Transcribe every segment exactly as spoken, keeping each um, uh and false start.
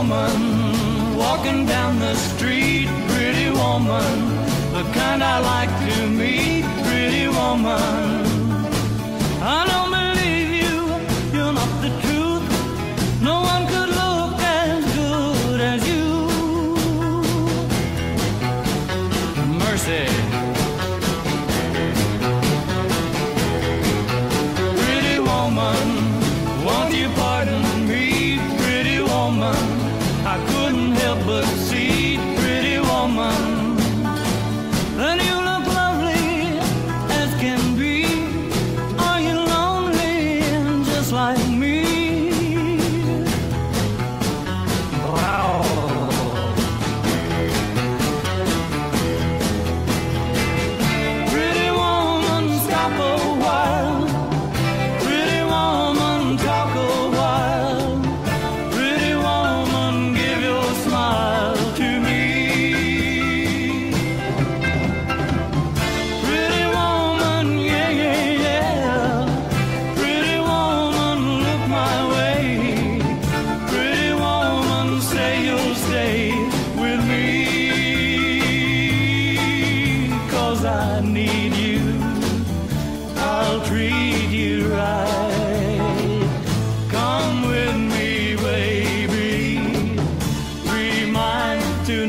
woman, walking down the street, pretty woman, the kind I like to meet, pretty woman. I don't believe you, you're not the truth. No one could look as good as you. Mercy. Pretty woman, won't you pardon me, pretty woman? I couldn't help but see, pretty woman, that you look lovely as can be. Are you lonely just like me? Wow. Pretty woman, stop a while. Pretty woman, talk a while. Pretty woman, give your smile to me. Pretty woman, yeah, yeah, yeah. Pretty woman, look my way. Pretty woman, say you'll stay with me. 'Cause I need you, I'll treat you right. Come with me, baby, be mine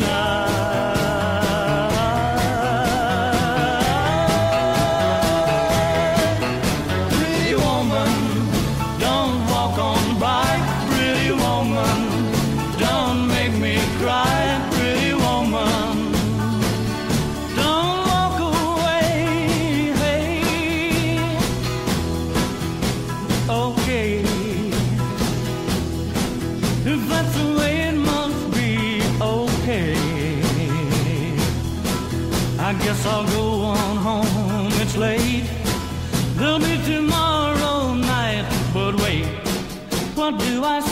tonight. Pretty woman, don't walk on by. Pretty woman, don't make me cry. Pretty woman, don't walk away. Hey, okay, if that's the way it must be, okay. I guess I'll go on home, it's late. There'll be tomorrow night, but wait, what do I